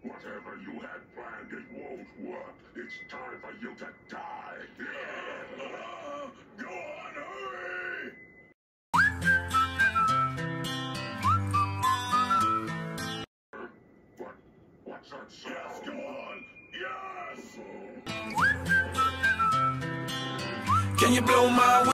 Whatever you had planned, it won't work. It's time for you to die. Go on, hurry! What's that sound? Yes, go on! Yes! Can you blow my